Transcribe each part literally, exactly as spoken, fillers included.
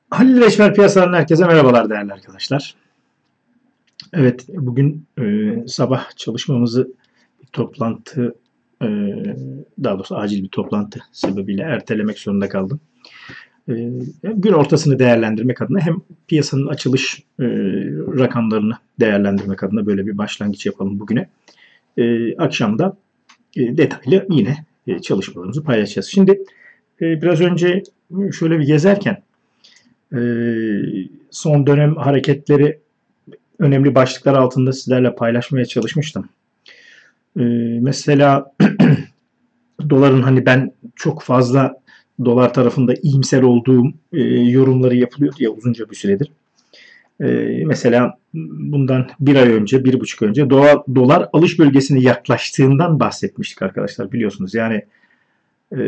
Halil Reçber piyasalarından herkese merhabalar değerli arkadaşlar. Evet, bugün e, sabah çalışmamızı bir toplantı, e, daha doğrusu acil bir toplantı sebebiyle ertelemek zorunda kaldım. E, Gün ortasını değerlendirmek adına hem piyasanın açılış e, rakamlarını değerlendirmek adına böyle bir başlangıç yapalım bugüne. E, akşam da e, detaylı yine e, çalışmalarımızı paylaşacağız. Şimdi e, biraz önce şöyle bir gezerken e, son dönem hareketleri önemli başlıklar altında sizlerle paylaşmaya çalışmıştım. Ee, mesela doların hani ben çok fazla dolar tarafında iyimser olduğum e, yorumları yapılıyordu ya uzunca bir süredir. Ee, mesela bundan bir ay önce, bir buçuk önce dolar, dolar alış bölgesine yaklaştığından bahsetmiştik arkadaşlar biliyorsunuz. Yani e,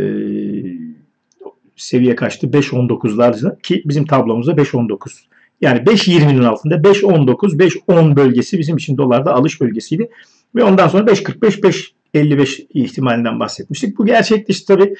seviye kaçtı? beş on dokuzlar ki bizim tablomuzda beş on dokuz. Yani beş yirminin altında beş on dokuz, beş on bölgesi bizim için dolarda alış bölgesiydi. Ve ondan sonra beş kırk beş, beş elli beş ihtimalinden bahsetmiştik. Bu gerçekleşti tabii.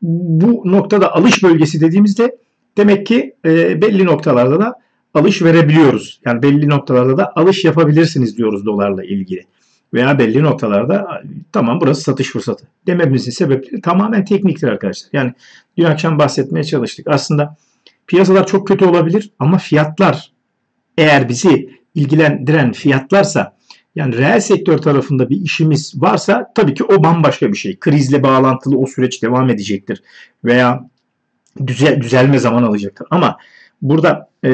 Bu noktada alış bölgesi dediğimizde demek ki e, belli noktalarda da alış verebiliyoruz. Yani belli noktalarda da alış yapabilirsiniz diyoruz dolarla ilgili. Veya belli noktalarda tamam burası satış fırsatı dememizin sebepleri tamamen tekniktir arkadaşlar. Yani dün akşam bahsetmeye çalıştık. Aslında piyasalar çok kötü olabilir ama fiyatlar eğer bizi ilgilendiren fiyatlarsa yani reel sektör tarafında bir işimiz varsa tabii ki o bambaşka bir şey. Krizle bağlantılı o süreç devam edecektir. Veya düzel, düzelme zaman alacaktır. Ama burada e,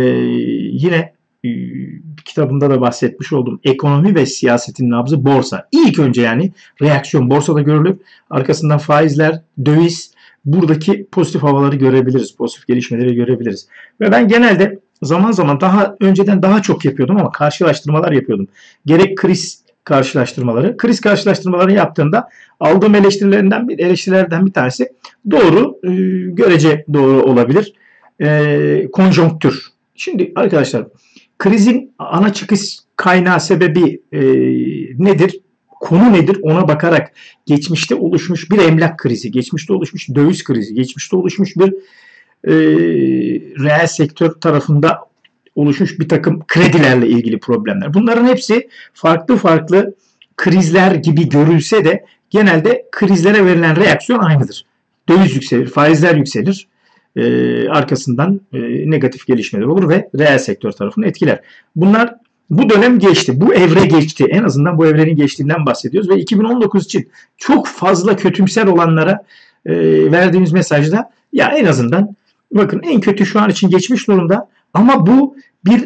yine e, kitabımda da bahsetmiş olduğum ekonomi ve siyasetin nabzı borsa. İlk önce yani reaksiyon borsada görülüp arkasından faizler, döviz buradaki pozitif havaları görebiliriz. Pozitif gelişmeleri görebiliriz. Ve ben genelde zaman zaman daha önceden daha çok yapıyordum ama karşılaştırmalar yapıyordum. Gerek kriz karşılaştırmaları. Kriz karşılaştırmaları yaptığımda aldığım eleştirilerinden bir eleştirilerden bir tanesi doğru, e, görece doğru olabilir. E, konjonktür. Şimdi arkadaşlar krizin ana çıkış kaynağı sebebi e, nedir? Konu nedir? Ona bakarak geçmişte oluşmuş bir emlak krizi, geçmişte oluşmuş döviz krizi, geçmişte oluşmuş bir e, reel sektör tarafında oluşmuş bir takım kredilerle ilgili problemler. Bunların hepsi farklı farklı krizler gibi görülse de genelde krizlere verilen reaksiyon aynıdır. Döviz yükselir, faizler yükselir, e, arkasından e, negatif gelişmeler olur ve reel sektör tarafını etkiler. Bunlar bu dönem geçti, bu evre geçti. En azından bu evrenin geçtiğinden bahsediyoruz ve iki bin on dokuz için çok fazla kötümser olanlara e, verdiğimiz mesajda ya en azından bakın en kötü şu an için geçmiş durumda ama bu bir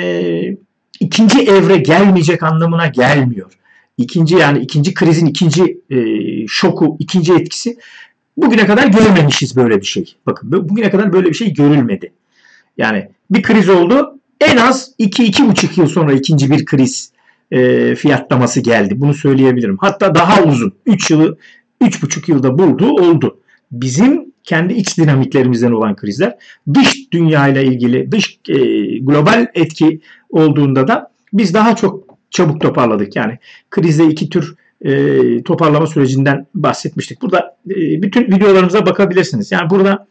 e, ikinci evre gelmeyecek anlamına gelmiyor. İkinci yani ikinci krizin ikinci e, şoku, ikinci etkisi bugüne kadar görmemişiz böyle bir şey. Bakın bugüne kadar böyle bir şey görülmedi. Yani bir kriz oldu. En az iki iki buçuk yıl sonra ikinci bir kriz e, fiyatlaması geldi. Bunu söyleyebilirim. Hatta daha uzun. üç yılı üç buçuk yılda buldu oldu. Bizim kendi iç dinamiklerimizden olan krizler dış dünya ile ilgili dış e, global etki olduğunda da biz daha çok çabuk toparladık. Yani krizde iki tür e, toparlama sürecinden bahsetmiştik. Burada e, bütün videolarımıza bakabilirsiniz. Yani burada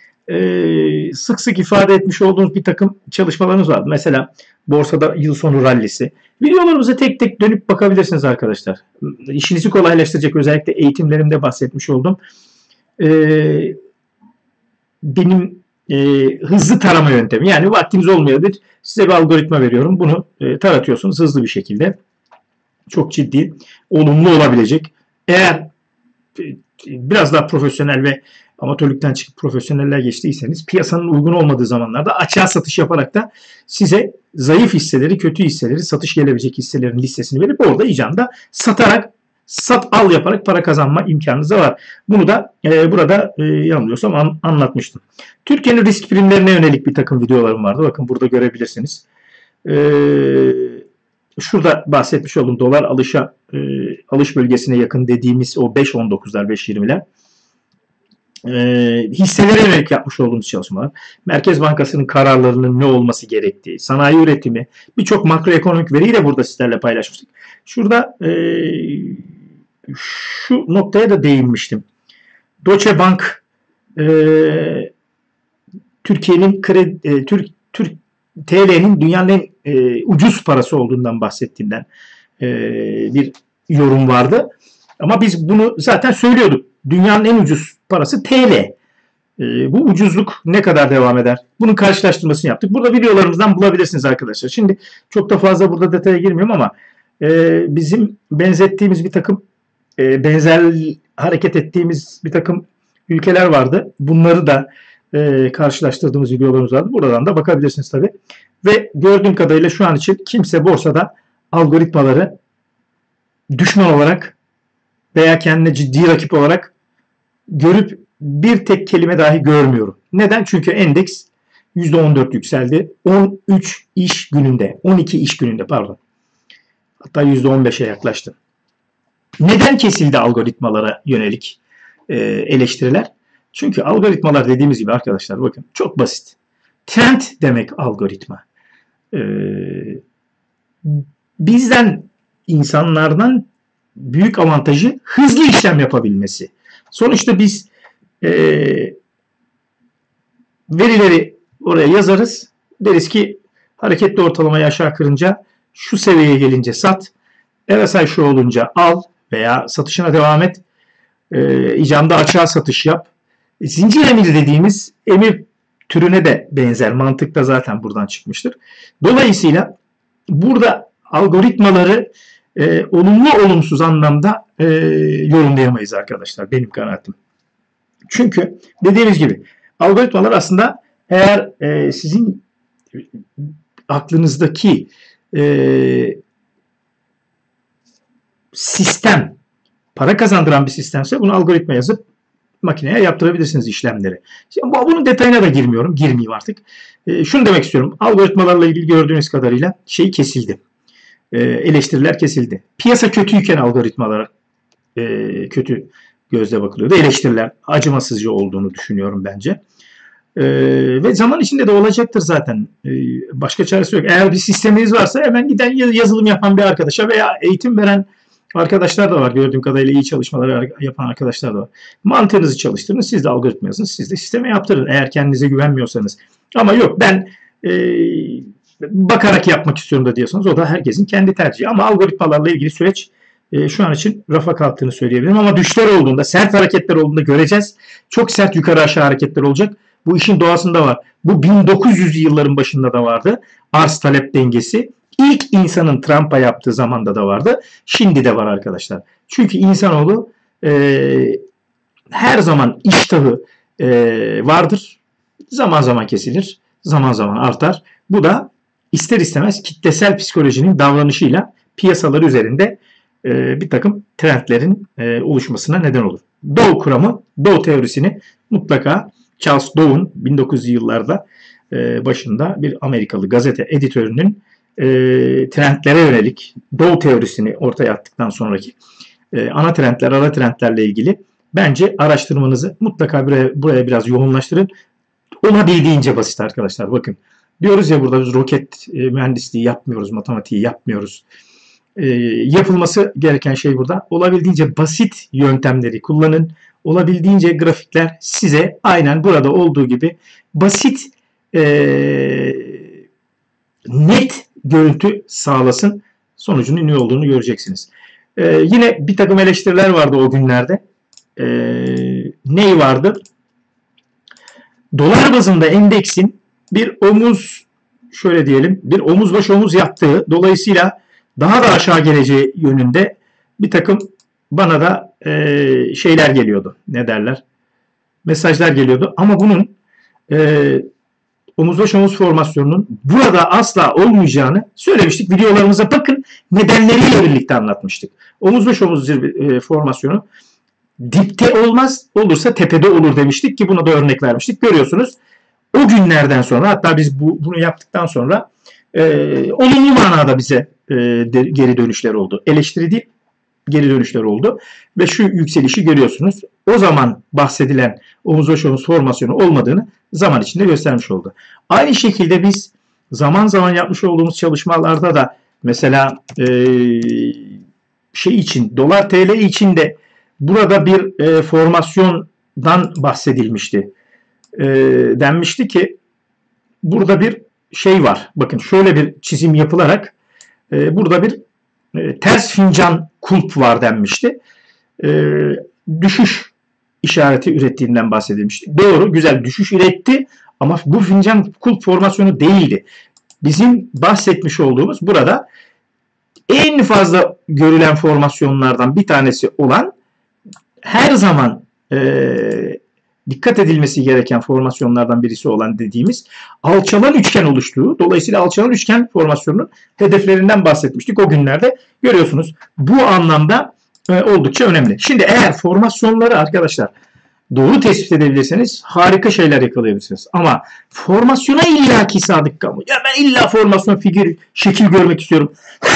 e, sık sık ifade etmiş olduğumuz bir takım çalışmalarımız var. Mesela borsada yıl sonu rallisi. Videolarımıza tek tek dönüp bakabilirsiniz arkadaşlar. İşinizi kolaylaştıracak özellikle eğitimlerimde bahsetmiş oldum. E, benim e, hızlı tarama yöntemi. Yani vaktiniz olmayabilir. Size bir algoritma veriyorum. Bunu e, taratıyorsunuz hızlı bir şekilde. Çok ciddi, olumlu olabilecek. Eğer e, biraz daha profesyonel ve amatörlükten çıkıp profesyoneller geçtiyseniz piyasanın uygun olmadığı zamanlarda açığa satış yaparak da size zayıf hisseleri, kötü hisseleri, satış gelebilecek hisselerin listesini verip orada icanda satarak sat al yaparak para kazanma imkanınız da var. Bunu da e, burada e, yanılmıyorsam an, anlatmıştım. Türkiye'nin risk primlerine yönelik bir takım videolarım vardı. Bakın burada görebilirsiniz. Eee Şurada bahsetmiş olduğum dolar alışa e, alış bölgesine yakın dediğimiz o beş on dokuzlar beş yirmiler e, hisselere yönelik yapmış olduğumuz çalışmalar, Merkez Bankası'nın kararlarının ne olması gerektiği, sanayi üretimi, birçok makroekonomik veriyi de burada sizlerle paylaşmıştık. Şurada e, şu noktaya da değinmiştim. Deutsche Bank e, Türkiye'nin kredi, e, Türk, Türk T L'nin dünyanın en e, ucuz parası olduğundan bahsettiğinden e, bir yorum vardı. Ama biz bunu zaten söylüyorduk. Dünyanın en ucuz parası T L. E, bu ucuzluk ne kadar devam eder? Bunun karşılaştırmasını yaptık. Burada videolarımızdan bulabilirsiniz arkadaşlar. Şimdi çok da fazla burada detaya girmiyorum ama e, bizim benzettiğimiz bir takım e, benzer hareket ettiğimiz bir takım ülkeler vardı. Bunları da e, karşılaştırdığımız videolarımız vardı. Buradan da bakabilirsiniz tabii. Ve gördüğüm kadarıyla şu an için kimse borsada algoritmaları düşman olarak veya kendine ciddi rakip olarak görüp bir tek kelime dahi görmüyorum. Neden? Çünkü endeks yüzde on dört yükseldi. on üç iş gününde, on iki iş gününde pardon. Hatta yüzde on beşe yaklaştı. Neden kesildi algoritmalara yönelik e, eleştiriler? Çünkü algoritmalar dediğimiz gibi arkadaşlar bakın çok basit. Trend demek algoritma. E, bizden, insanlardan büyük avantajı hızlı işlem yapabilmesi. Sonuçta biz e, verileri oraya yazarız. Deriz ki hareketli ortalamayı aşağı kırınca şu seviyeye gelince sat. R S I şu olunca al veya satışına devam et. E, icamda açığa satış yap. E, zincir emir dediğimiz emir türüne de benzer. Mantık da zaten buradan çıkmıştır. Dolayısıyla burada algoritmaları e, olumlu olumsuz anlamda e, yorumlayamayız arkadaşlar. Benim kanaatim. Çünkü dediğimiz gibi algoritmalar aslında eğer e, sizin aklınızdaki e, sistem para kazandıran bir sistemse bunu algoritma yazıp makineye yaptırabilirsiniz işlemleri. Şimdi bunun detayına da girmiyorum. Girmeyeyim artık. E, şunu demek istiyorum. Algoritmalarla ilgili gördüğünüz kadarıyla şey kesildi. E, eleştiriler kesildi. Piyasa kötüyken algoritmalar e, kötü gözle bakılıyordu. Eleştiriler acımasızca olduğunu düşünüyorum bence. E, ve zaman içinde de olacaktır zaten. E, başka çaresi yok. Eğer bir sisteminiz varsa hemen giden yazılım yapan bir arkadaşa veya eğitim veren arkadaşlar da var. Gördüğüm kadarıyla iyi çalışmaları yapan arkadaşlar da var. Mantığınızı çalıştırın. Siz de algoritma yazın. Siz de sisteme yaptırın. Eğer kendinize güvenmiyorsanız. Ama yok ben e, bakarak yapmak istiyorum da diyorsanız o da herkesin kendi tercihi. Ama algoritmalarla ilgili süreç e, şu an için rafa kalktığını söyleyebilirim. Ama düşler olduğunda, sert hareketler olduğunda göreceğiz. Çok sert yukarı aşağı hareketler olacak. Bu işin doğasında var. Bu bin dokuz yüzlü yılların başında da vardı. Arz talep dengesi. İlk insanın Trump'a yaptığı zamanda da vardı. Şimdi de var arkadaşlar. Çünkü insanoğlu e, her zaman iştahı e, vardır. Zaman zaman kesilir. Zaman zaman artar. Bu da ister istemez kitlesel psikolojinin davranışıyla piyasalar üzerinde e, bir takım trendlerin e, oluşmasına neden olur. Dow kuramı, Dow teorisini mutlaka Charles Dow'un bin dokuz yüzlü yıllarda e, başında bir Amerikalı gazete editörünün e, trendlere yönelik Dow teorisini ortaya attıktan sonraki e, ana trendler, ara trendlerle ilgili bence araştırmanızı mutlaka buraya, buraya biraz yoğunlaştırın. Olabildiğince basit arkadaşlar. Bakın diyoruz ya burada biz roket e, mühendisliği yapmıyoruz, matematiği yapmıyoruz. E, yapılması gereken şey burada. Olabildiğince basit yöntemleri kullanın. Olabildiğince grafikler size aynen burada olduğu gibi basit e, net görüntü sağlasın. Sonucunun ne olduğunu göreceksiniz. E, yine bir takım eleştiriler vardı o günlerde. E, ney vardı? Dolar bazında endeksin bir omuz şöyle diyelim bir omuz baş omuz yaptığı dolayısıyla daha da aşağı geleceği yönünde bir takım bana da e, şeyler geliyordu. Ne derler? Mesajlar geliyordu. Ama bunun e, omuz baş omuz formasyonunun burada asla olmayacağını söylemiştik. Videolarımıza bakın. Nedenleriyle birlikte anlatmıştık. Omuz baş omuz e, formasyonu dipte olmaz, olursa tepede olur demiştik ki buna da örnek vermiştik. Görüyorsunuz. O günlerden sonra hatta biz bu, bunu yaptıktan sonra e, olumlu manada bize e, de, geri dönüşler oldu. Eleştiri değil, geri dönüşler oldu. Ve şu yükselişi görüyorsunuz. O zaman bahsedilen omuz baş omuz formasyonu olmadığını zaman içinde göstermiş oldu. Aynı şekilde biz zaman zaman yapmış olduğumuz çalışmalarda da mesela e, şey için, dolar T L için de burada bir e, formasyondan bahsedilmişti. E, denmişti ki burada bir şey var. Bakın şöyle bir çizim yapılarak e, burada bir e, ters fincan kulp var denmişti. E, düşüş işareti ürettiğinden bahsedilmişti. Doğru, güzel düşüş üretti ama bu fincan kulp formasyonu değildi. Bizim bahsetmiş olduğumuz burada en fazla görülen formasyonlardan bir tanesi olan, her zaman e, dikkat edilmesi gereken formasyonlardan birisi olan dediğimiz alçalan üçgen oluştuğu. Dolayısıyla alçalan üçgen formasyonunun hedeflerinden bahsetmiştik o günlerde. Görüyorsunuz bu anlamda e, oldukça önemli. Şimdi eğer formasyonları arkadaşlar doğru tespit edebilirseniz harika şeyler yakalayabilirsiniz. Ama formasyona illaki sadık kalmayın. Ya ben illa formasyon, figür, şekil görmek istiyorum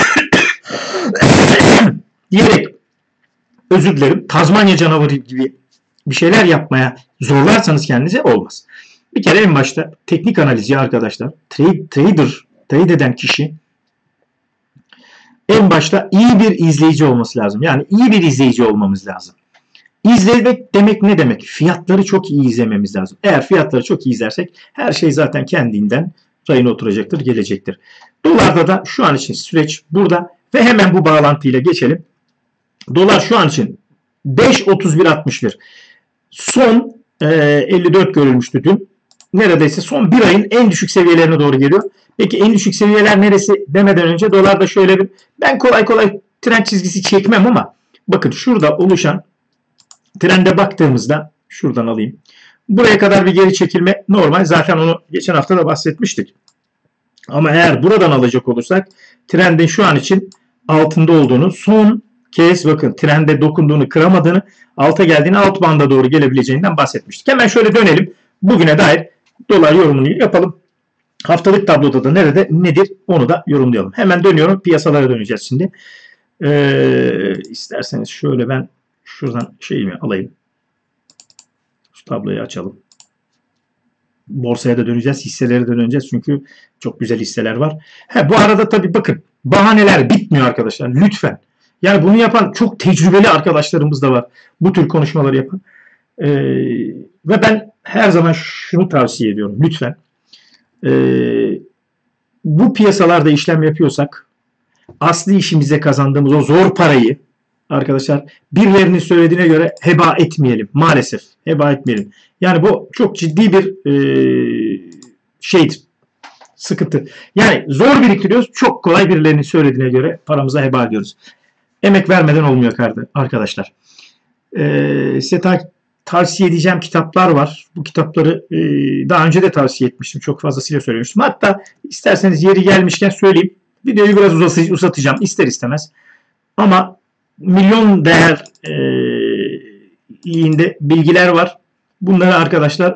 diyerek, özür dilerim, Tazmanya canavarı gibi bir şeyler yapmaya zorlarsanız kendinize olmaz. Bir kere en başta teknik analizi arkadaşlar, trade, trader, trade eden kişi en başta iyi bir izleyici olması lazım. Yani iyi bir izleyici olmamız lazım. İzlemek demek ne demek? Fiyatları çok iyi izlememiz lazım. Eğer fiyatları çok iyi izlersek her şey zaten kendinden rayına oturacaktır, gelecektir. Dolarda da şu an için süreç burada ve hemen bu bağlantıyla geçelim. Dolar şu an için beş otuz bir altmış bir. Son e, elli dört görülmüştü dün. Neredeyse son bir ayın en düşük seviyelerine doğru geliyor. Peki en düşük seviyeler neresi demeden önce dolarda şöyle bir, ben kolay kolay trend çizgisi çekmem ama bakın şurada oluşan trende baktığımızda, şuradan alayım. Buraya kadar bir geri çekilme normal. Zaten onu geçen hafta da bahsetmiştik. Ama eğer buradan alacak olursak trendin şu an için altında olduğunu, son kez bakın trende dokunduğunu, kıramadığını, alta geldiğini, alt banda doğru gelebileceğinden bahsetmiştik. Hemen şöyle dönelim. Bugüne dair dolar yorumunu yapalım. Haftalık tabloda da nerede, nedir onu da yorumlayalım. Hemen dönüyorum. Piyasalara döneceğiz şimdi. Ee, isterseniz şöyle ben şuradan şeyimi alayım. Şu tabloyu açalım. Borsaya da döneceğiz. Hisselere de döneceğiz. Çünkü çok güzel hisseler var. He, bu arada tabii bakın bahaneler bitmiyor arkadaşlar. Lütfen. Yani bunu yapan çok tecrübeli arkadaşlarımız da var. Bu tür konuşmaları yapan. Ee, ve ben her zaman şunu tavsiye ediyorum. Lütfen. Ee, bu piyasalarda işlem yapıyorsak asli işimize kazandığımız o zor parayı arkadaşlar birilerinin söylediğine göre heba etmeyelim. Maalesef heba etmeyelim. Yani bu çok ciddi bir e, şeydir. Sıkıntı. Yani zor biriktiriyoruz. Çok kolay birilerinin söylediğine göre paramıza heba ediyoruz. Emek vermeden olmuyor arkadaşlar. Ee, size ta tavsiye edeceğim kitaplar var. Bu kitapları e, daha önce de tavsiye etmiştim. Çok fazlasıyla söylemiştim. Hatta isterseniz yeri gelmişken söyleyeyim. Videoyu biraz uzatacağım. İster istemez. Ama milyon değer e, liğinde bilgiler var. Bunları arkadaşlar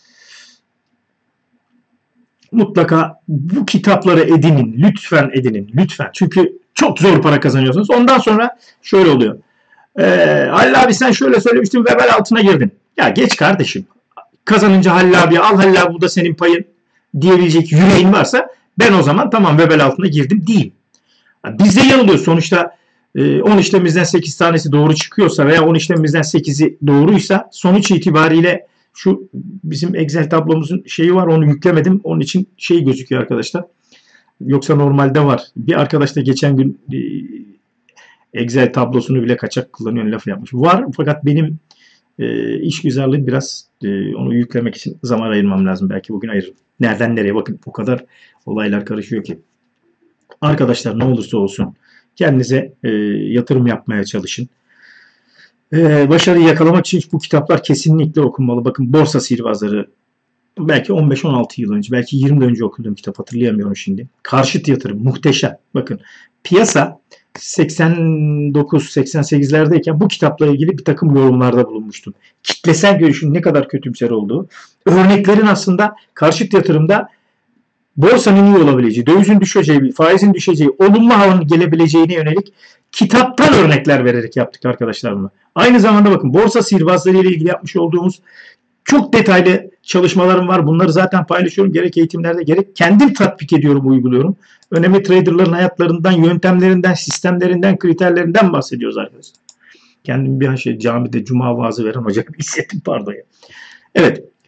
mutlaka bu kitapları edinin. Lütfen edinin. Lütfen. Çünkü çok zor para kazanıyorsunuz. Ondan sonra şöyle oluyor. Ee, Halil abi sen şöyle söylemiştin ve bel altına girdin. Ya geç kardeşim. Kazanınca Halil abi al, Halil abi bu da senin payın diyebilecek yüreğin varsa ben o zaman tamam ve bel altına girdim diyeyim. Biz de yanılıyoruz. Sonuçta on işlemimizden sekiz tanesi doğru çıkıyorsa veya on işlemimizden sekizi doğruysa sonuç itibariyle şu bizim Excel tablomuzun şeyi var, onu yüklemedim. Onun için şey gözüküyor arkadaşlar. Yoksa normalde var. Bir arkadaş da geçen gün Excel tablosunu bile kaçak kullanıyor laf yapmış. Var fakat benim e, işgüzarlığım biraz e, onu yüklemek için zaman ayırmam lazım. Belki bugün ayırırım. Nereden nereye bakın o kadar olaylar karışıyor ki. Arkadaşlar ne olursa olsun kendinize e, yatırım yapmaya çalışın. E, başarıyı yakalamak için bu kitaplar kesinlikle okunmalı. Bakın Borsa Sihirbazları belki on beş on altı yıl önce, belki yirmi yıl önce okuduğum kitap, hatırlayamıyorum şimdi. Karşıt yatırım muhteşem. Bakın piyasa seksen dokuz seksen sekizlerdeyken bu kitapla ilgili bir takım yorumlarda bulunmuştum. Kitlesel görüşün ne kadar kötümser olduğu, örneklerin aslında karşıt yatırımda borsanın iyi olabileceği, dövizin düşeceği, faizin düşeceği, olumlu havanın gelebileceğine yönelik kitaptan örnekler vererek yaptık arkadaşlar bunu. Aynı zamanda bakın borsa sihirbazları ile ilgili yapmış olduğumuz çok detaylı çalışmalarım var. Bunları zaten paylaşıyorum. Gerek eğitimlerde gerek kendim tatbik ediyorum, uyguluyorum. Önemli traderların hayatlarından, yöntemlerinden, sistemlerinden, kriterlerinden bahsediyoruz arkadaşlar. Kendim bir an şey camide cuma vaazı veren hoca hissettim pardon ya. Evet.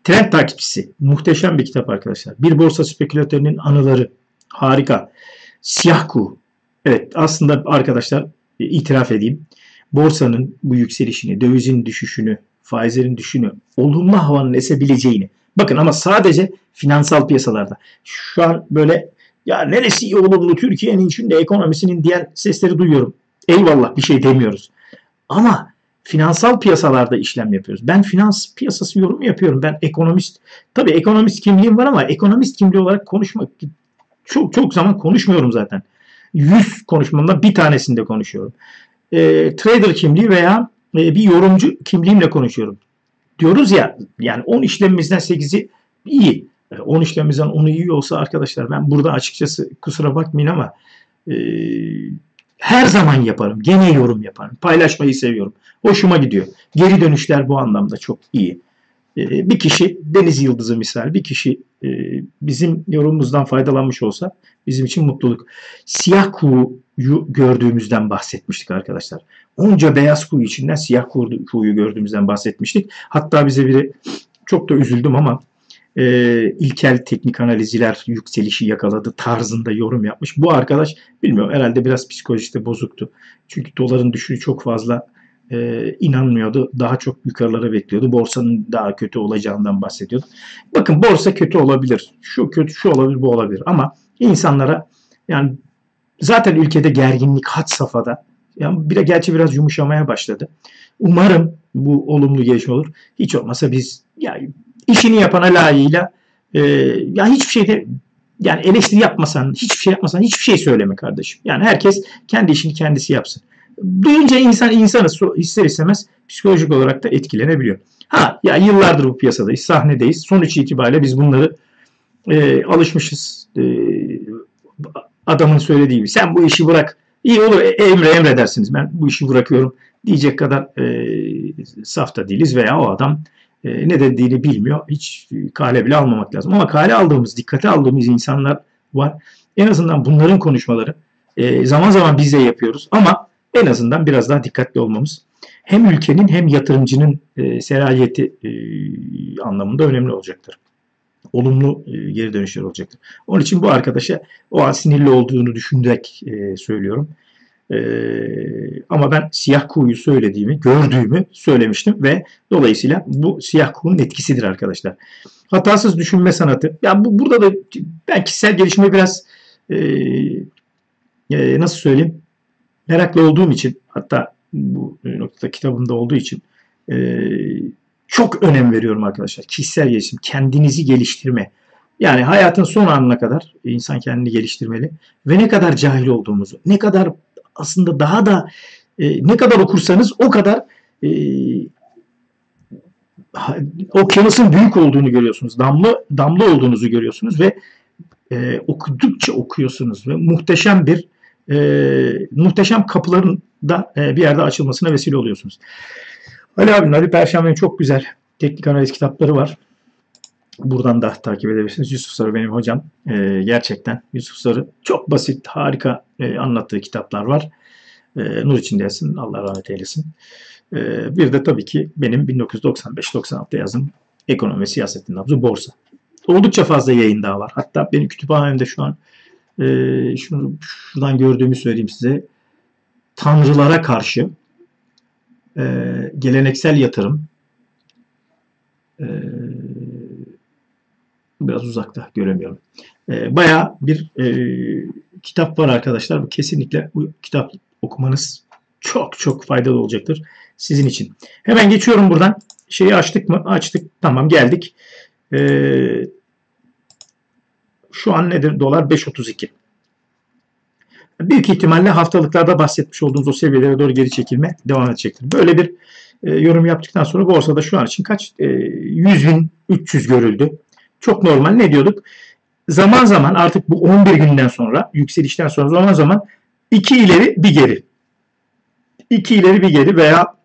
Trend takipçisi. Muhteşem bir kitap arkadaşlar. Bir borsa spekülatörünün anıları. Harika. Siyah kuğu. Evet, aslında arkadaşlar itiraf edeyim. Borsanın bu yükselişini, dövizin düşüşünü, faizlerin düşüşünü, olumlu havanın esebileceğini. Bakın ama sadece finansal piyasalarda. Şu an böyle ya neresi iyi olumlu, Türkiye'nin içinde ekonomisinin diyen sesleri duyuyorum. Eyvallah, bir şey demiyoruz. Ama finansal piyasalarda işlem yapıyoruz. Ben finans piyasası yorumu yapıyorum. Ben ekonomist, tabii ekonomist kimliğim var ama ekonomist kimliği olarak konuşmak çok çok zaman konuşmuyorum zaten. yüz konuşmamda bir tanesinde konuşuyorum. E, trader kimliği veya e, bir yorumcu kimliğimle konuşuyorum. Diyoruz ya, yani on işlemimizden sekizi iyi. on işlemimizden onu iyi olsa arkadaşlar, ben burada açıkçası kusura bakmayın ama e, her zaman yaparım. Gene yorum yaparım. Paylaşmayı seviyorum. Hoşuma gidiyor. Geri dönüşler bu anlamda çok iyi. E, bir kişi Deniz Yıldızı misal, bir kişi e, bizim yorumumuzdan faydalanmış olsa bizim için mutluluk. Siyah kuğuyu gördüğümüzden bahsetmiştik arkadaşlar. Onca beyaz kuğu içinden siyah kuğuyu gördüğümüzden bahsetmiştik. Hatta bize biri, çok da üzüldüm ama e, ilkel teknik analizler yükselişi yakaladı tarzında yorum yapmış. Bu arkadaş bilmiyorum, herhalde biraz psikolojisi bozuktu. Çünkü doların düşüşü çok fazla e, inanmıyordu. Daha çok yukarılara bekliyordu. Borsanın daha kötü olacağından bahsediyordu. Bakın, borsa kötü olabilir. Şu kötü, şu olabilir, bu olabilir. Ama insanlara, yani zaten ülkede gerginlik had safhada. Yani bir de gerçi biraz yumuşamaya başladı. Umarım bu olumlu gelişme olur. Hiç olmasa biz yani işini yapana layığıyla e, ya hiçbir şeyde, yani eleştiri yapmasan, hiçbir şey yapmasan hiçbir şey söyleme kardeşim. Yani herkes kendi işini kendisi yapsın. Duyunca insan insanı ister istemez psikolojik olarak da etkilenebiliyor. Ha ya, yıllardır bu piyasadayız, sahnedeyiz. Sonuç itibariyle biz bunları e, alışmışız. E, adamın söylediği gibi sen bu işi bırak. İyi olur, emre emredersiniz. Ben bu işi bırakıyorum diyecek kadar e, saf da değiliz veya o adam e, ne dediğini bilmiyor. Hiç kale bile almamak lazım. Ama kale aldığımız, dikkate aldığımız insanlar var. En azından bunların konuşmaları e, zaman zaman biz de yapıyoruz. Ama en azından biraz daha dikkatli olmamız hem ülkenin hem yatırımcının e, serayeti e, anlamında önemli olacaktır. Olumlu e, geri dönüşler olacaktır. Onun için bu arkadaşa o an sinirli olduğunu düşünerek e, söylüyorum. E, ama ben siyah kuğuyu söylediğimi, gördüğümü söylemiştim ve dolayısıyla bu siyah kuğunun etkisidir arkadaşlar. Hatasız düşünme sanatı. Ya bu, burada da ben kişisel gelişime biraz e, e, nasıl söyleyeyim, meraklı olduğum için, hatta bu noktada kitabımda olduğu için e, çok önem veriyorum arkadaşlar. Kişisel gelişim, kendinizi geliştirme. Yani hayatın son anına kadar insan kendini geliştirmeli. Ve ne kadar cahil olduğumuzu, ne kadar aslında daha da e, ne kadar okursanız o kadar e, okyanusun büyük olduğunu görüyorsunuz. Damla damla olduğunuzu görüyorsunuz ve e, okudukça okuyorsunuz ve muhteşem bir e, muhteşem kapıların da e, bir yerde açılmasına vesile oluyorsunuz. Ali abinin Ali Perşembe'nin çok güzel teknik analiz kitapları var. Buradan da takip edebilirsiniz. Yusuf Sarı benim hocam. E, gerçekten Yusuf Sarı çok basit, harika e, anlattığı kitaplar var. E, nur içinde yatsın, Allah rahmet eylesin. E, bir de tabii ki benim bin dokuz yüz doksan beş doksan altı yazım Ekonomi ve Siyasetin Nabzı Borsa. Oldukça fazla yayın daha var. Hatta benim kütüphanemde şu an e, şunu, şuradan gördüğümü söyleyeyim size. Tanrılara karşı e, geleneksel yatırım, e, biraz uzakta göremiyorum. E, bayağı bir e, kitap var arkadaşlar. Bu kesinlikle bu kitap okumanız çok çok faydalı olacaktır sizin için. Hemen geçiyorum buradan. Şeyi açtık mı? Açtık. Tamam, geldik. E, şu an nedir? Dolar beş otuz iki. Büyük ihtimalle haftalıklarda bahsetmiş olduğumuz o seviyelere doğru geri çekilme devam edecektir. Böyle bir e, yorum yaptıktan sonra borsada şu an için kaç? E, yüz bin üç yüz görüldü. Çok normal. Ne diyorduk? Zaman zaman artık bu on bir günden sonra, yükselişten sonra zaman zaman iki ileri bir geri. iki ileri bir geri veya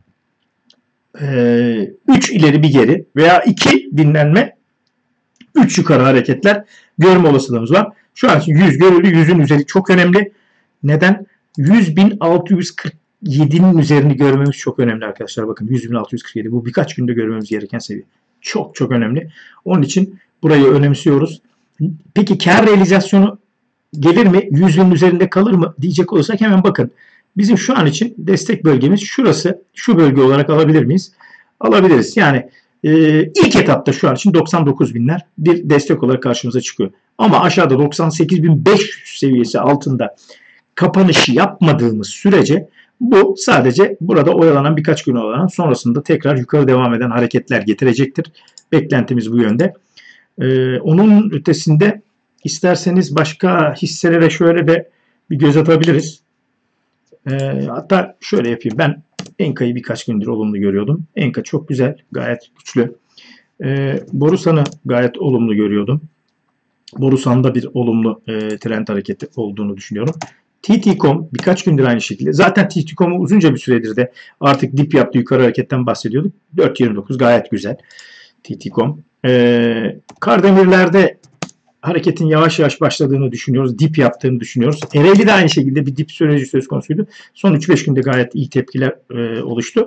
üç e, ileri bir geri veya iki dinlenme, üç yukarı hareketler görme olasılığımız var. Şu an için yüz görüldü. yüzün üzeri çok önemli. Neden? yüz bin altı yüz kırk yedi'nin üzerini görmemiz çok önemli arkadaşlar. Bakın yüz bin altı yüz kırk yedi. Bu birkaç günde görmemiz gereken seviye. çok çok önemli. Onun için burayı önemsiyoruz. Peki kar realizasyonu gelir mi? yüz binin üzerinde kalır mı diyecek olursak hemen bakın. Bizim şu an için destek bölgemiz şurası. Şu bölge olarak alabilir miyiz? Alabiliriz. Yani e, ilk etapta şu an için doksan dokuz binler bir destek olarak karşımıza çıkıyor. Ama aşağıda doksan sekiz bin beş yüz seviyesi altında kapanışı yapmadığımız sürece bu sadece burada oyalanan birkaç gün olarak sonrasında tekrar yukarı devam eden hareketler getirecektir. Beklentimiz bu yönde. Ee, onun ötesinde isterseniz başka hisselere şöyle de bir göz atabiliriz. Ee, hatta şöyle yapayım. Ben Enka'yı birkaç gündür olumlu görüyordum. Enka çok güzel, gayet güçlü. Ee, Borusan'ı gayet olumlu görüyordum. Borusan'da bir olumlu e, trend hareketi olduğunu düşünüyorum. T T nokta com birkaç gündür aynı şekilde. Zaten T T nokta com'u uzunca bir süredir de artık dip yaptı, yukarı hareketten bahsediyorduk. dört yirmi dokuz gayet güzel. T T nokta com. Ee, Kardemirler'de hareketin yavaş yavaş başladığını düşünüyoruz. Dip yaptığını düşünüyoruz. Ereğli de aynı şekilde bir dip süreci söz konusuydu. Son üç beş günde gayet iyi tepkiler e, oluştu.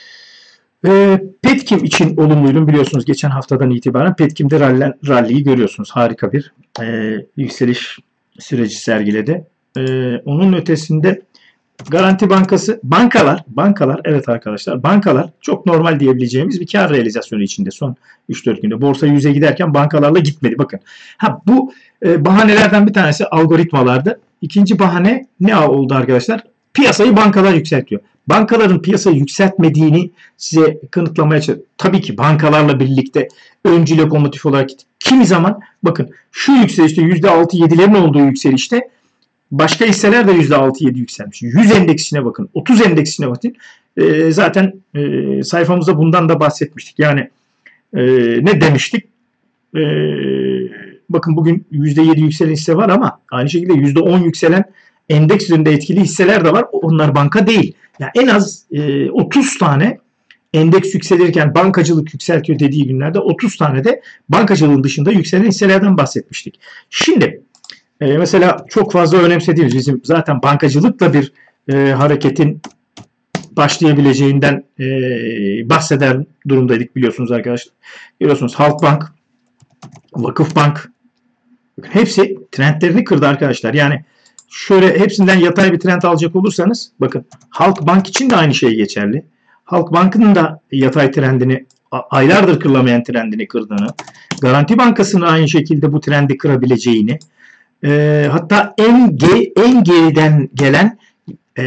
E, Petkim için olumluydum biliyorsunuz geçen haftadan itibaren. Petkim'de rally'yi görüyorsunuz. Harika bir e, yükseliş süreci sergiledi. E, onun ötesinde Garanti Bankası, bankalar, bankalar evet arkadaşlar, bankalar çok normal diyebileceğimiz bir kar realizasyonu içinde son üç dört günde. Borsa yüze giderken bankalarla gitmedi. Bakın. Ha bu e, bahanelerden bir tanesi algoritmalardı. İkinci bahane ne oldu arkadaşlar? Piyasayı bankalar yükseltiyor. Bankaların piyasayı yükseltmediğini size kanıtlamaya çalışıyorum. Tabii ki bankalarla birlikte öncü lokomotif olarak kimi zaman bakın şu yükselişte yüzde altı yedilerin olduğu yükselişte başka hisseler de yüzde altı yedi yükselmiş. yüz endeksine bakın. otuz endeksine bakın. E, zaten e, sayfamızda bundan da bahsetmiştik. Yani e, ne demiştik? E, bakın bugün yüzde yedi yükselen hisse var ama aynı şekilde yüzde on yükselen endeks üzerinde etkili hisseler de var. Onlar banka değil. Yani en az e, otuz tane endeks yükselirken bankacılık yükseltiyor dediği günlerde otuz tane de bankacılığın dışında yükselen hisselerden bahsetmiştik. Şimdi Ee, mesela çok fazla önemsediğimiz bizim zaten bankacılıkla bir e, hareketin başlayabileceğinden e, bahseden durumdaydık biliyorsunuz arkadaşlar. Biliyorsunuz Halkbank, Vakıfbank hepsi trendlerini kırdı arkadaşlar. Yani şöyle hepsinden yatay bir trend alacak olursanız bakın Halkbank için de aynı şey geçerli. Halkbank'ın da yatay trendini aylardır kırılamayan trendini kırdığını, Garanti Bankası'nın aynı şekilde bu trendi kırabileceğini, E, hatta en, ge, en geriden gelen e,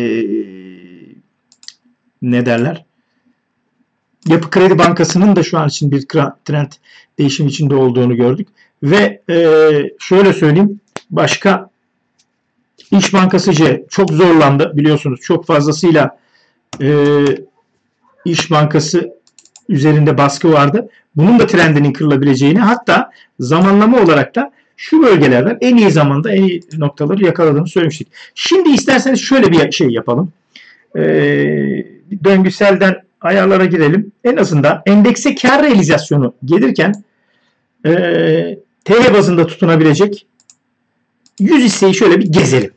ne derler? Yapı Kredi Bankası'nın da şu an için bir trend değişim içinde olduğunu gördük. Ve e, şöyle söyleyeyim, başka İş Bankası C çok zorlandı biliyorsunuz. Çok fazlasıyla e, İş Bankası üzerinde baskı vardı. Bunun da trendinin kırılabileceğini, hatta zamanlama olarak da şu bölgelerden en iyi zamanda en iyi noktaları yakaladığını söylemiştik. Şimdi isterseniz şöyle bir şey yapalım. Ee, döngüselden ayarlara girelim. En azından endekse kar realizasyonu gelirken e, T L bazında tutunabilecek yüz hisseyi şöyle bir gezelim.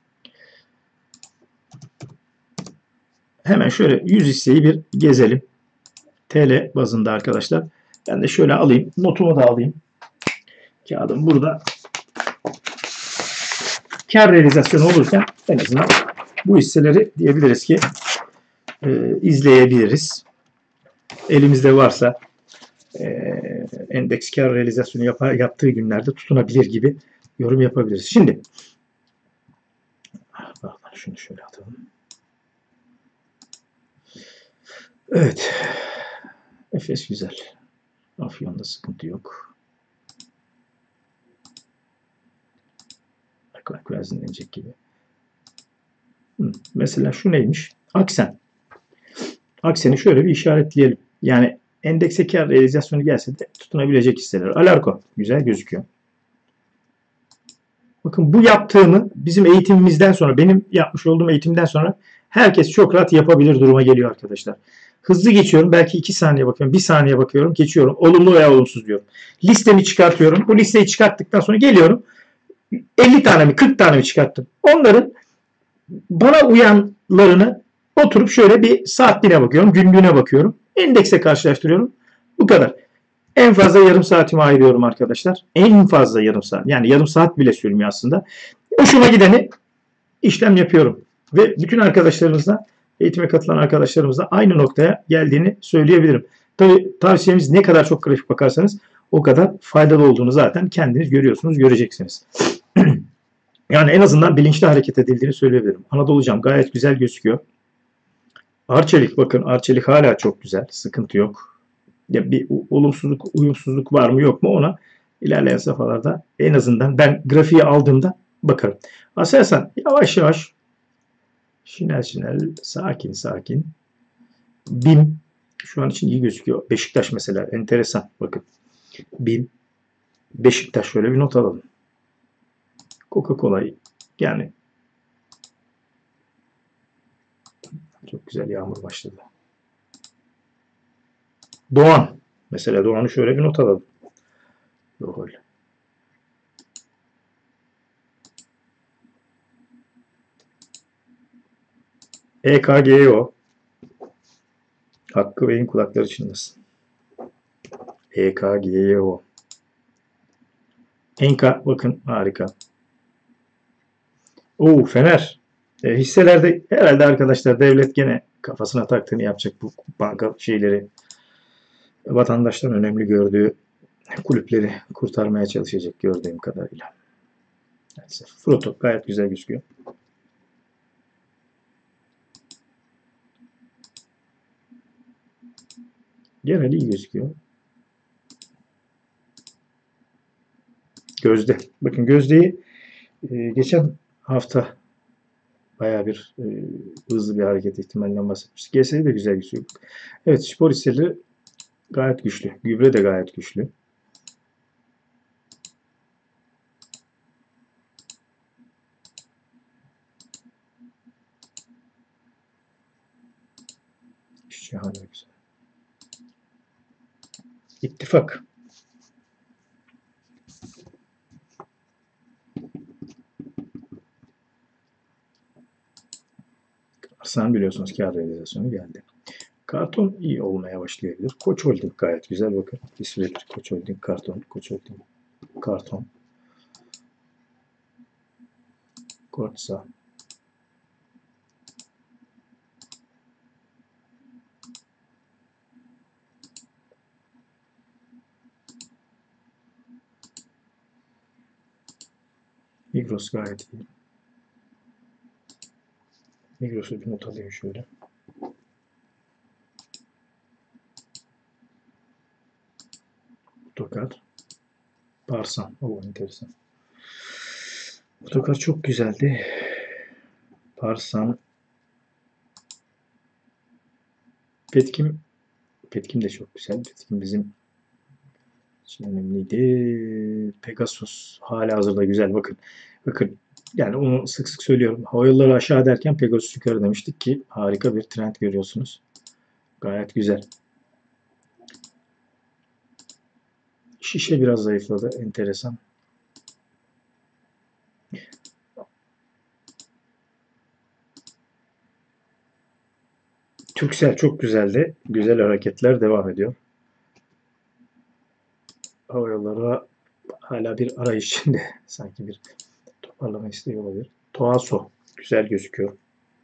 Hemen şöyle yüz hisseyi bir gezelim. T L bazında arkadaşlar. Ben de şöyle alayım. Notumu da alayım. Kağıdım burada. Kar realizasyonu olurken en azından bu hisseleri diyebiliriz ki e, izleyebiliriz. Elimizde varsa e, endeks kar realizasyonu yap yaptığı günlerde tutunabilir gibi yorum yapabiliriz. Şimdi şunu şöyle atalım. Evet. Efes güzel. Afyon'da sıkıntı yok. Bak bak biraz dinlenecek gibi. Hı, mesela şu neymiş? Aksen. Aksen'i şöyle bir işaretleyelim. Yani endekse kar realizasyonu gelse de tutunabilecek hisseler. Alarko güzel gözüküyor. Bakın bu yaptığımı bizim eğitimimizden sonra, benim yapmış olduğum eğitimden sonra herkes çok rahat yapabilir duruma geliyor arkadaşlar. Hızlı geçiyorum. Belki iki saniye bakıyorum. bir saniye bakıyorum. Geçiyorum. Olumlu veya olumsuz diyorum. Listemi çıkartıyorum. Bu listeyi çıkarttıktan sonra geliyorum. elli tane mi kırk tane mi çıkarttım. Onların bana uyanlarını oturup şöyle bir saatliğine bakıyorum. Günlüğüne bakıyorum. Endekse karşılaştırıyorum. Bu kadar. En fazla yarım saatimi ayırıyorum arkadaşlar. En fazla yarım saat. Yani yarım saat bile sürmüyor aslında. Hoşuma gideni işlem yapıyorum. Ve bütün arkadaşlarımızla, eğitime katılan arkadaşlarımızla aynı noktaya geldiğini söyleyebilirim. Tabii tavsiyemiz ne kadar çok grafik bakarsanız o kadar faydalı olduğunu zaten kendiniz görüyorsunuz, göreceksiniz. Yani en azından bilinçli hareket edildiğini söyleyebilirim. Anadolucam gayet güzel gözüküyor. Arçelik, bakın Arçelik hala çok güzel. Sıkıntı yok. Ya bir olumsuzluk, uyumsuzluk var mı yok mu ona ilerleyen safhalarda en azından ben grafiği aldığımda bakarım. Aselsan yavaş yavaş, şinel şinel, sakin sakin. BİM şu an için iyi gözüküyor. Beşiktaş mesela enteresan. Bakın BİM, Beşiktaş, şöyle bir not alalım. Coca-Cola yani çok güzel, yağmur başladı. Doğan. Mesela Doğan'ı şöyle bir not alalım. Doğru. E K G O. Hakkı Bey'in kulakları çınlasın. E K G O. Enka bakın harika. Oo, Fener. E, hisselerde herhalde arkadaşlar devlet gene kafasına taktığını yapacak, bu banka şeyleri. Vatandaştan önemli gördüğü kulüpleri kurtarmaya çalışacak gördüğüm kadarıyla. Neyse, Fruto gayet güzel gözüküyor. Genel iyi gözüküyor. Gözde. Bakın Gözde'yi e, geçen hafta bayağı bir e, hızlı bir hareket ihtimalinden bahsetmiştik. G S de güzel gözüküyor. Evet, spor hisseleri gayet güçlü. Gübre de gayet güçlü. Şahane güzel. İttifak. Arsan biliyorsunuz kar realizasyonu geldi. Karton iyi olmaya başlayabilir. Koç Holding gayet güzel. Bakın bir süredir Koç Holding, Karton, Koç Holding, Karton. Kortsa. Migros gayet iyi. Migros'u bir not alayım şöyle. Otokar. Parsan. O enteresan. Otokar çok güzeldi. Parsan. Petkim. Petkim de çok güzel. Petkim bizim için önemliydi. Pegasus hala hazırda güzel. Bakın. Bakın. Yani onu sık sık söylüyorum. Hava yolları aşağı derken Pegasus yukarı demiştik ki harika bir trend görüyorsunuz. Gayet güzel. Şişe biraz zayıfladı. Enteresan. Türksel çok güzeldi. Güzel hareketler devam ediyor. Hava yolları hala bir arayış içinde. Sanki bir toparlama isteği olabilir. Toaso güzel gözüküyor.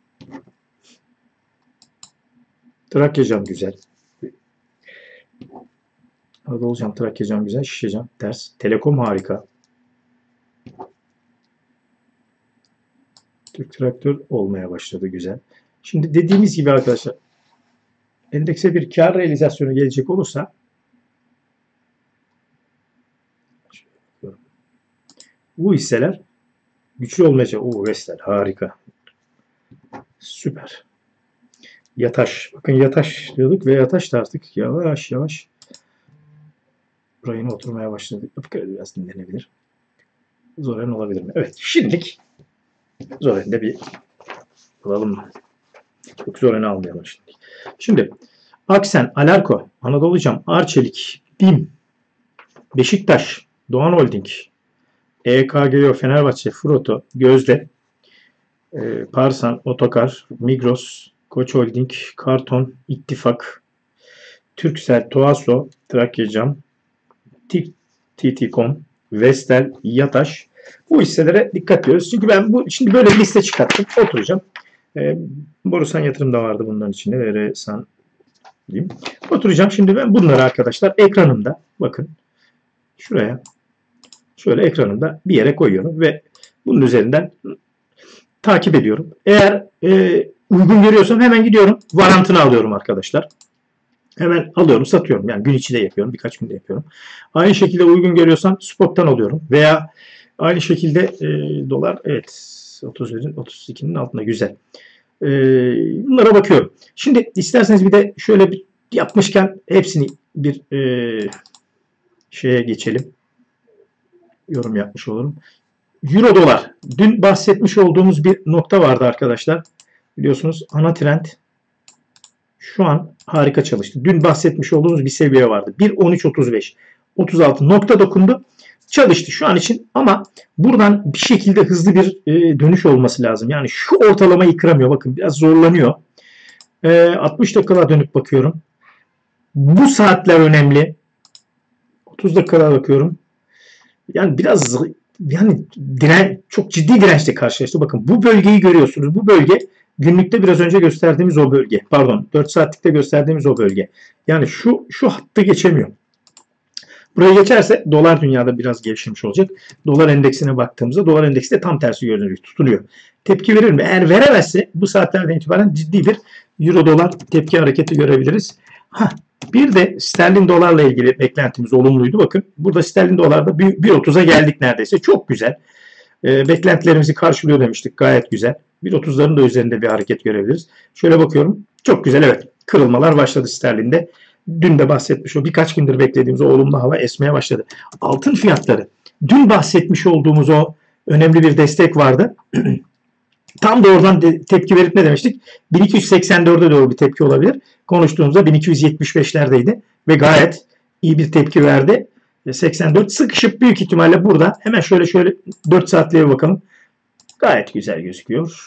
Trakyacam güzel. Anadolucam, Trakyacam güzel. Şişecam ters. Telekom harika. Türk Traktör olmaya başladı güzel. Şimdi dediğimiz gibi arkadaşlar, endekse bir kar realizasyonu gelecek olursa bu hisseler güçlü olmayacak. Oo, Vestel harika. Süper. Yataş. Bakın Yataş diyorduk ve Yataş da artık yavaş yavaş rayına oturmaya başladı. Biraz dinlenebilir. Zoren olabilir mi? Evet. Şimdilik Zoren'de bir alalım mı? Çok Zoren'i almayalım şimdi. Şimdi Aksen, Alarko, Anadolucam, Arçelik, BİM, Beşiktaş, Doğan Holding, E K G O, Fenerbahçe, Fruto, Gözde, e, Parsan, Otokar, Migros, Koç Holding, Karton, İttifak, Turkcell, Toaso, Trakyacam, T T nokta com, Vestel, Yataş. Bu hisselere dikkat ediyoruz. Çünkü ben bu şimdi böyle bir liste çıkarttım. Oturacağım. E, Borusan yatırım da vardı bunların içinde. Veresan diyeyim. Oturacağım. Şimdi ben bunları arkadaşlar ekranımda bakın şuraya şöyle ekranımda bir yere koyuyorum ve bunun üzerinden takip ediyorum. Eğer e, uygun görüyorsam hemen gidiyorum. Varantını alıyorum arkadaşlar. Hemen alıyorum, satıyorum. Yani gün içinde yapıyorum. Birkaç günde yapıyorum. Aynı şekilde uygun görüyorsam spot'tan alıyorum. Veya aynı şekilde e, dolar evet otuz birin otuz ikinin altında güzel. E, bunlara bakıyorum. Şimdi isterseniz bir de şöyle bir yapmışken hepsini bir e, şeye geçelim. Yorum yapmış olurum. Euro dolar. Dün bahsetmiş olduğumuz bir nokta vardı arkadaşlar. Biliyorsunuz ana trend şu an harika çalıştı. Dün bahsetmiş olduğumuz bir seviye vardı. bir on üç otuz beş otuz altı nokta dokundu. Çalıştı şu an için ama buradan bir şekilde hızlı bir e, dönüş olması lazım. Yani şu ortalamayı kıramıyor. Bakın biraz zorlanıyor. E, altmış dakikaya dönüp bakıyorum. Bu saatler önemli. otuz dakikaya bakıyorum. Yani biraz yani diren, çok ciddi dirençle karşılaştı. Bakın bu bölgeyi görüyorsunuz. Bu bölge günlükte biraz önce gösterdiğimiz o bölge. Pardon dört saatlikte gösterdiğimiz o bölge. Yani şu şu hattı geçemiyor. Buraya geçerse dolar dünyada biraz gevşemiş olacak. Dolar endeksine baktığımızda dolar endeksi de tam tersi görünüyor. Tutunuyor. Tepki verir mi? Eğer veremezse bu saatlerden itibaren ciddi bir euro dolar tepki hareketi görebiliriz. Hah, bir de sterlin dolarla ilgili beklentimiz olumluydu. Bakın burada sterlin dolarda bir otuza geldik neredeyse. Çok güzel. E, beklentilerimizi karşılıyor demiştik. Gayet güzel. bir otuzların da üzerinde bir hareket görebiliriz. Şöyle bakıyorum. Çok güzel evet. Kırılmalar başladı sterlinde. Dün de bahsetmiş o birkaç gündür beklediğimiz o olumlu hava esmeye başladı. Altın fiyatları. Dün bahsetmiş olduğumuz o önemli bir destek vardı. Tam da oradan tepki verip ne demiştik? bin iki yüz seksen dörde doğru bir tepki olabilir. Konuştuğumuzda bin iki yüz yetmiş beşlerdeydi ve gayet iyi bir tepki verdi. seksen dört sıkışıp büyük ihtimalle burada hemen şöyle şöyle dört saatliğe bakalım. Gayet güzel gözüküyor.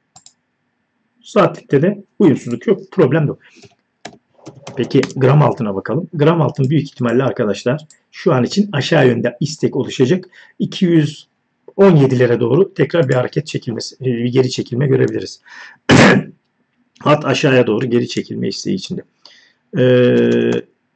Saatlikte de uyumsuzluk yok. Problem yok. Peki gram altına bakalım. Gram altın büyük ihtimalle arkadaşlar şu an için aşağı yönde istek oluşacak. iki yüz on yedilere doğru tekrar bir hareket çekilmesi, bir geri çekilme görebiliriz. Hat aşağıya doğru geri çekilme isteği içinde. Ee,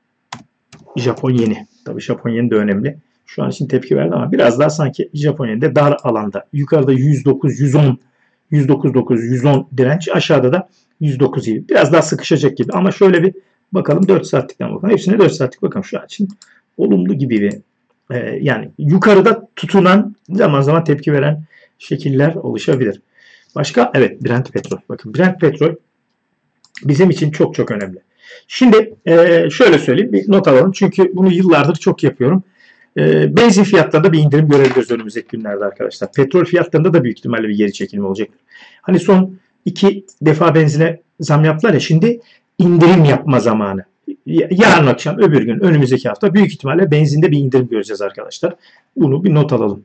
Japon yeni. Tabii Japon yeni de önemli. Şu an için tepki verdi ama biraz daha sanki Japon yeni de dar alanda. Yukarıda yüz dokuz, yüz on, yüz dokuz dokuz, yüz on direnç. Aşağıda da yüz dokuz gibi. Biraz daha sıkışacak gibi. Ama şöyle bir bakalım dört saatlikten bakalım. Hepsine dört saatlik bakalım şu an için. Olumlu gibi bir e, yani yukarıda tutunan zaman zaman tepki veren şekiller oluşabilir. Başka? Evet Brent petrol. Bakın Brent petrol bizim için çok çok önemli. Şimdi e, şöyle söyleyeyim bir not alalım. Çünkü bunu yıllardır çok yapıyorum. E, benzin fiyatlarında bir indirim görebiliriz önümüzdeki günlerde arkadaşlar. Petrol fiyatlarında da büyük ihtimalle bir geri çekilme olacaktır. Hani son iki defa benzine zam yaptılar ya şimdi indirim yapma zamanı. Yarın akşam öbür gün önümüzdeki hafta büyük ihtimalle benzinde bir indirim göreceğiz arkadaşlar. Bunu bir not alalım.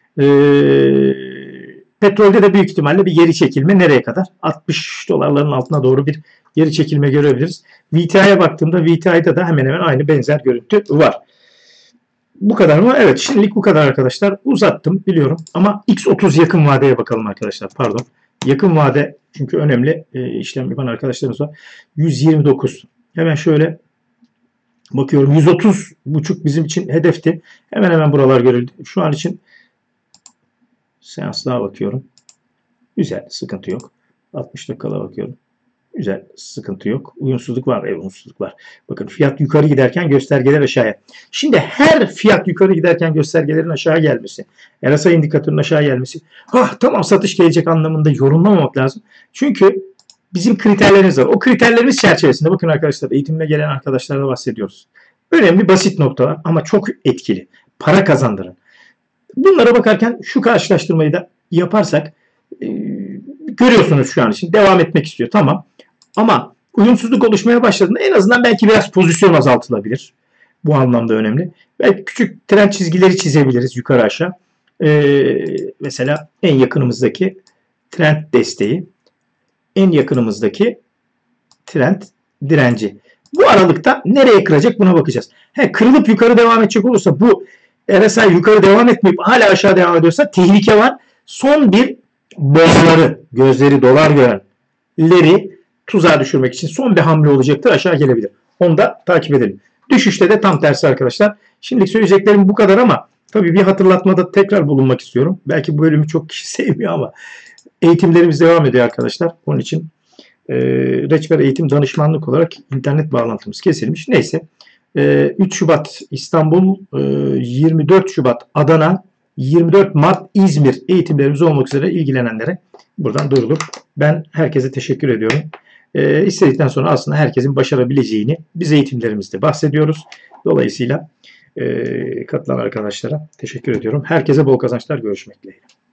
Eee Petrolde de büyük ihtimalle bir geri çekilme nereye kadar? altmış dolarların altına doğru bir geri çekilme görebiliriz. V T I'ye baktığımda V T I'de de hemen hemen aynı benzer görüntü var. Bu kadar mı? Evet şimdilik bu kadar arkadaşlar. Uzattım biliyorum ama X otuz yakın vadeye bakalım arkadaşlar. Pardon. Yakın vade çünkü önemli e, işlem yapan arkadaşlarımız var. yüz yirmi dokuz. Hemen şöyle bakıyorum. yüz otuz buçuk bizim için hedefti. Hemen hemen buralar görüldü. Şu an için seanslığa bakıyorum. Güzel. Sıkıntı yok. altmış dakikada bakıyorum. Güzel. Sıkıntı yok. Uyumsuzluk var. Evet, uyumsuzluk var. Bakın fiyat yukarı giderken göstergeler aşağıya. Şimdi her fiyat yukarı giderken göstergelerin aşağı gelmesi, R S I indikatörünün aşağı gelmesi, ah tamam satış gelecek anlamında yorumlamamak lazım. Çünkü bizim kriterlerimiz var. O kriterlerimiz çerçevesinde bakın arkadaşlar eğitimle gelen arkadaşlarla bahsediyoruz. Önemli basit noktalar ama çok etkili. Para kazandıran. Bunlara bakarken şu karşılaştırmayı da yaparsak e, görüyorsunuz şu an için devam etmek istiyor. Tamam. Ama uyumsuzluk oluşmaya başladığında en azından belki biraz pozisyon azaltılabilir. Bu anlamda önemli. Belki küçük trend çizgileri çizebiliriz yukarı aşağı. Ee, mesela en yakınımızdaki trend desteği, en yakınımızdaki trend direnci. Bu aralıkta nereye kıracak buna bakacağız. He, kırılıp yukarı devam edecek olursa bu R S I yukarı devam etmeyip hala aşağı devam ediyorsa tehlike var. Son bir boğaları, gözleri dolar görenleri tuzağa düşürmek için son bir hamle olacaktır. Aşağı gelebilir. Onu da takip edelim. Düşüşte de tam tersi arkadaşlar. Şimdilik söyleyeceklerim bu kadar ama tabii bir hatırlatmada tekrar bulunmak istiyorum. Belki bu bölümü çok kişi sevmiyor ama eğitimlerimiz devam ediyor arkadaşlar. Onun için e, Reçber Eğitim Danışmanlık olarak internet bağlantımız kesilmiş. Neyse. E, üç Şubat İstanbul, e, yirmi dört Şubat Adana, yirmi dört Mart İzmir eğitimlerimiz olmak üzere ilgilenenlere buradan duyurulur. Ben herkese teşekkür ediyorum. E, istedikten sonra aslında herkesin başarabileceğini biz eğitimlerimizde bahsediyoruz. Dolayısıyla e, katılan arkadaşlara teşekkür ediyorum. Herkese bol kazançlar. Görüşmek dileğiyle.